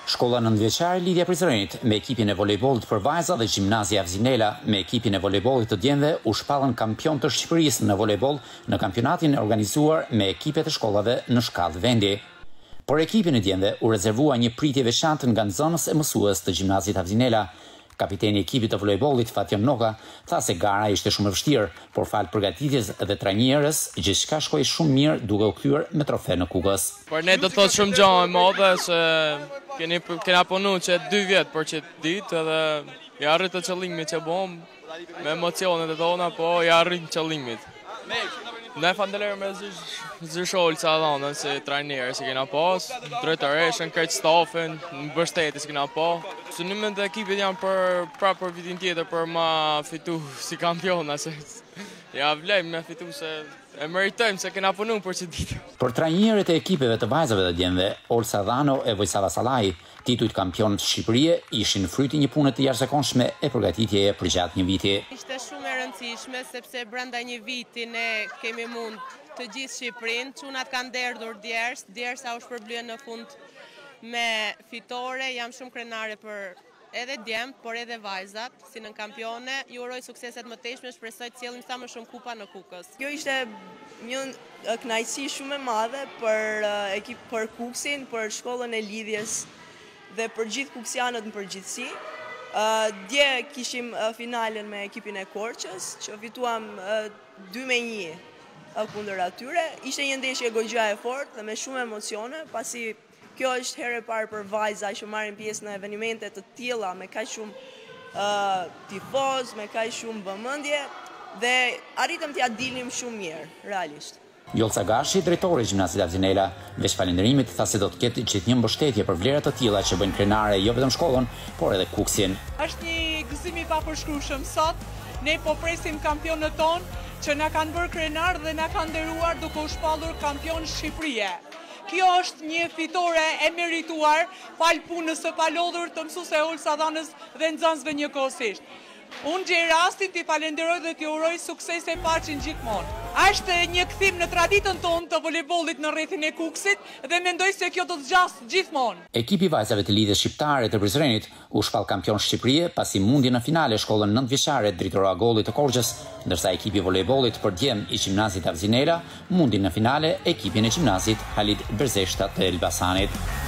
Shkolla nëntëvjeçare Lidhja Prizrenit me ekipin e volejbollit për vajza dhe Gjimnazia Avzinela me ekipin e volejbollit të djemve u shpallën kampion të Shqipërisë në volejboll në kampionatin e organizuar me ekipet e shkollave në shkallë vendi. Por ekipin e djemve u rezervua një pritje veçantë nga nxënës e mësues të Gjimnazit Avzinela. Kapiteni i ekipit të volejbollit Fatjon Noka tha se gara ishte shumë e vështirë, por fal përgatitjes dhe trajnerës, gjithçka shkoi shumë mirë duke u kthyer me trofe në Kukës. Por ne do të thotë shumë gjë e madhe se kena punuar që 2 vjet për që ditë edhe ja arrit të qëllimit që bom me emocionet e tona, po ja arrit qëllimit. Ne falenderoj me Zysholca Adhanën si trajner që kena pas, drejtoreshën, krejt stafin, mbështetjes që kena pas. Synimet e ekipit janë për vitin tjetër për ma fitu si kampiona, se ja vlejmë me fitu se e meritojmë se kena punu për që ditë. Për trajnerët e ekipeve të vajzave dhe djemve, Olsa Adhano e Vojsalla Sallai, titujt kampionët Shqipërie, ishin fryti një pune të jashtëzakonshme e përgatitjeje për gjatë një viti. Ishte shumë e rëndësishme sepse brenda një viti ne kemi mund të gjithë Shqipërinë, çunat kanë derdhur djersa u shpërblyen në fund me fitore. Jam shumë krenare për edhe djemt, por edhe vajzat, si në kampione. Ju uroj sukseset më teshme, shpresoj të sjellim sa më shumë kupa në Kukës. Kjo ishte një kënaqësi shumë e madhe për Kuksin, për shkollën e lidhjes dhe për gjithë kuksianët në përgjithësi. Dje kishim finalen me ekipin e Korçës, që fituam 2-1 kundër atyre. Ishte një ndeshje goxha e fortë dhe me shumë emocione, pasi kjo është herë e parë për vajza që marrin pjesë në evenimente të tilla me kaq shumë tifoz, me kaq shumë vëmendje dhe arritëm t'ia dilnim shumë mirë, realisht. Jolca Gashi, drejtori i Gjimnazit Avzinela, veç falënderimit tha se do të ketë gjithnjë mbështetje për vlerat të tilla që bëjnë krenare jo vetëm shkollën, por edhe Kuksin. Është një gëzim i papërshkrueshëm sot. Ne po presim kampionët tonë që na kanë bërë krenar dhe na kanë nderuar duke u shpallur kampion Shqipërie. Kjo është një fitore e merituar fal punës së palodhur të mësuese Olsa Adhanës dhe nxënësve njëkohësisht. Unë gjej rastin t'i falenderoj dhe t'i uroj sukses e paqen gjithmonë. Është një kthim në traditën tonë të volejbollit në rrethin e Kuksit dhe mendoj se kjo do të zgjasë gjithmonë. Ekipi vajzave të Lidhjes Shqiptare të Prizrenit u shpall kampion Shqipërie pasi mundi në finale shkollën nëntëvjeçare Dritor Agolli të Korçës, ndërsa ekipi volejbollit për djem i Gjimnazit Avzinela mundi në finale ekipin e Gjimnazit Halid Berzeshta të Elbasanit.